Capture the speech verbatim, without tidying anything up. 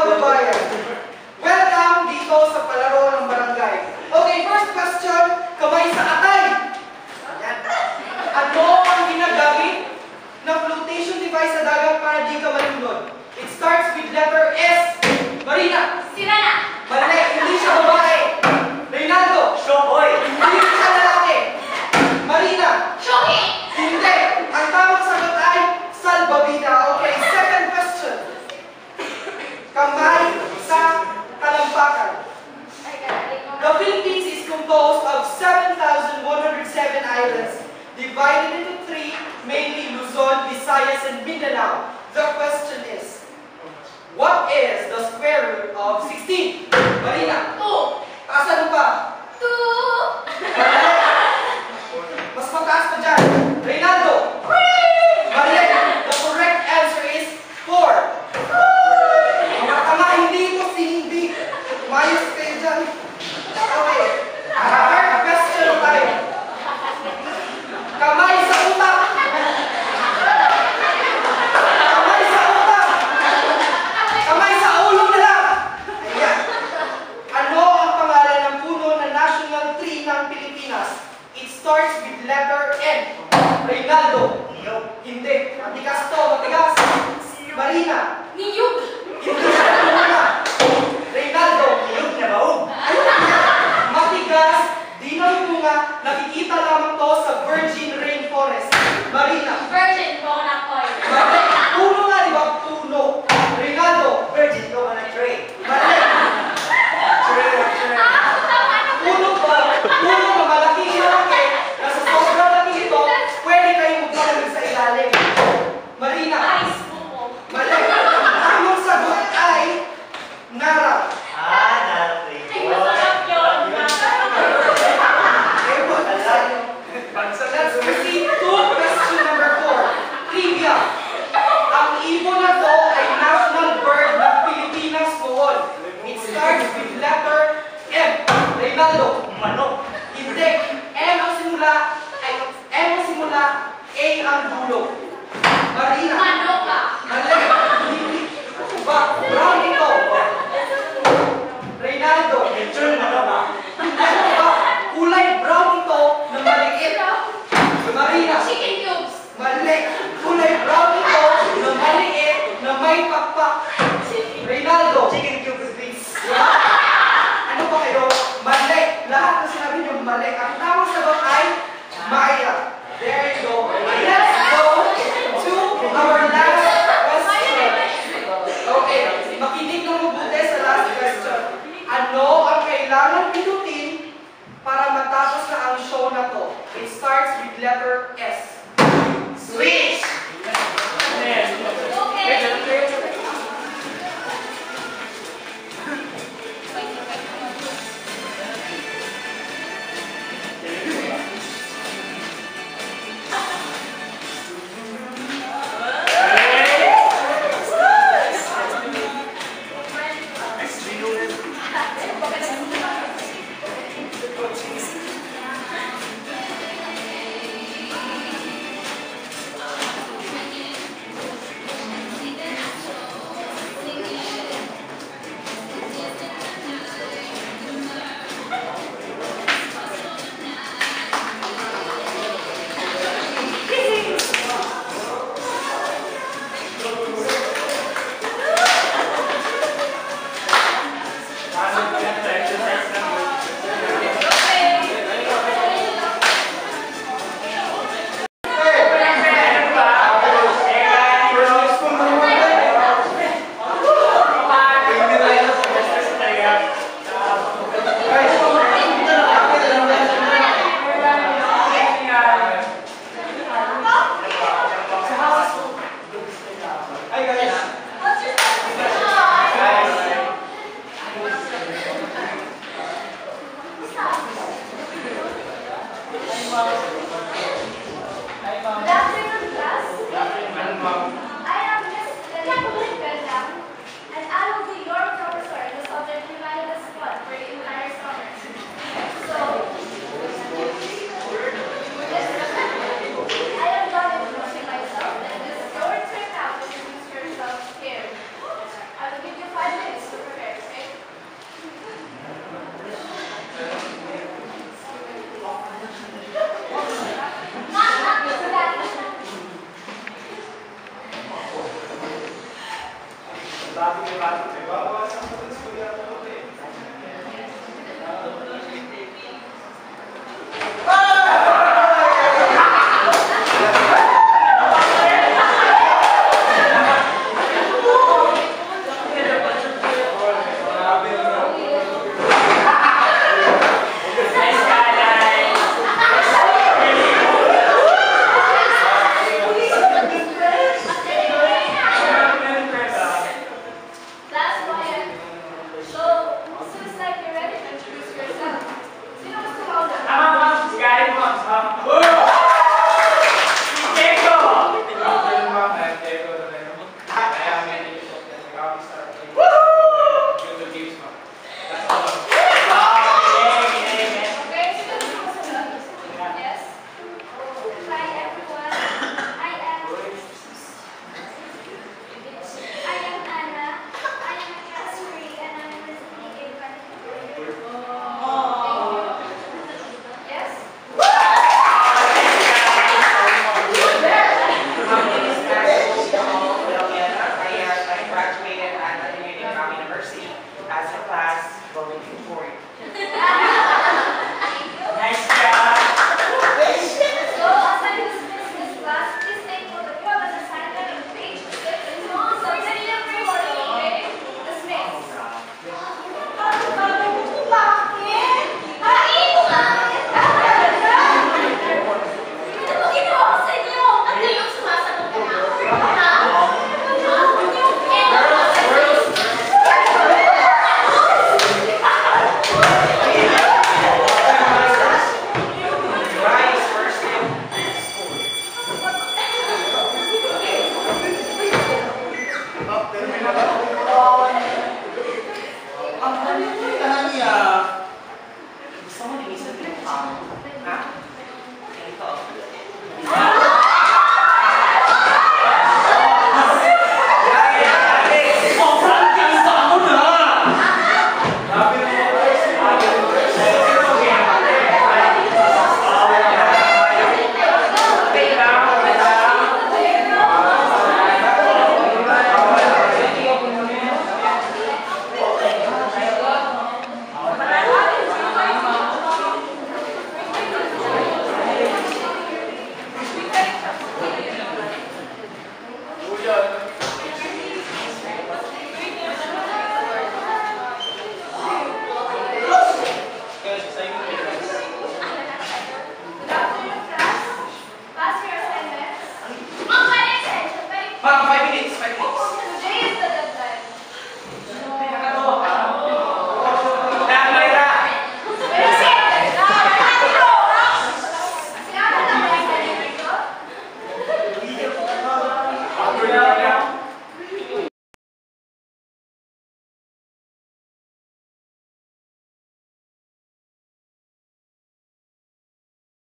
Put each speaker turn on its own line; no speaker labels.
kababayan. Welcome dito sa palaro ng barangay. Okay, first question, kamay sa atay. Ano ang ginagamit ng flotation device sa dagat para di ka malunod? It starts with letter S. Marina.
Sirena.
Mali, hindi siya babae. Reynaldo.
Showboy.
Hindi siya lalaki. Marina.
Shoki.
Hindi. Ang tamang sagot ay salbabida. Okay, second question. Kamay sa talampakan. The Philippines is composed of seven thousand one hundred seven islands, divided into three, mainly Luzon, Visayas, and Mindanao. The question is, what is the square root of sixteen? Marina.
Two.
Asan pa?
Two.
Mas mataas pa dyan. Reynaldo. Mali. The correct answer is four. Mga tama, hindi ito si hindi. Mayos kayo dyan. Okay. Third question tayo. Kamay sa utak. Kamay sa utak. Kamay sa ulo na lang. Ayan. Ano ang pangalan ng puno na national tree ng Pilipinas? It starts with letter N. Reynaldo. Hindi. Matigas to. Matigas. Marina.
Niyog.
Hindi siya puno. Reynaldo.
Niyog na baog.
Matigas. Di na bunga. Nakikita lamang to sa virgin rainforest. Marina.
Virgin coconut oil.
Mali. Puno nga, di ba? Puno. Reynaldo.
Virgin coconut tree.
Mali.
Ah, tama na.
Puno ba? Puno ba? Malaki ilaki. Nasa sobrang laki ito, pwede kayong magpapalagay sa ilalim. Marina.
Ice buko.
Mali. Tamang sagot ay Nara.
Ah, natin.
Ay, masarap yun.
Let's proceed to question number four. Trivia. Ang ibon na to ay national bird ng Pilipinas noon. It starts with letter M. Reynaldo.
Manok.
Hindi. M ang simula, ay M ang simula, A ang dulo. Marina.
Manok ka.
Mali. Hindi. Ba, brown ito. Reynaldo.
Picture na ba?
Ano ba? Kulay brown ito na maliit. Marina.
Chicken cubes.
Mali. Kulay brown ito na maliit na may pakpak. Reynaldo.
Chicken cube with beans.
Ano ba kayo? Mali. Lahat na sinabi niyo mali. Ang tamang sagot ay Maya. There you go. Let's go to our last question. Okay. Makinig ng mabuti sa last question. Ano ang kailangan pindutin para matapos na ang show na to? It starts with letter S.
Switch.
Last one. So, seems like you're ready to introduce yourself. Sino gusto mauna? Okay, sino gusto masunod? Yes? Hi everyone. I am I am Anna. I am a class three and I'm recently in Vancouver. Yes?
I graduated at Union University as a class voting.